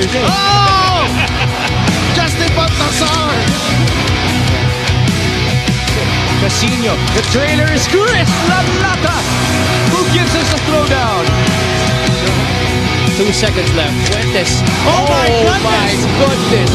Oh! Justin Baltasar! Casino, the trailer is Chris Lalata, who gives us a throwdown. 2 seconds left. Fuentes. Oh my goodness! My goodness!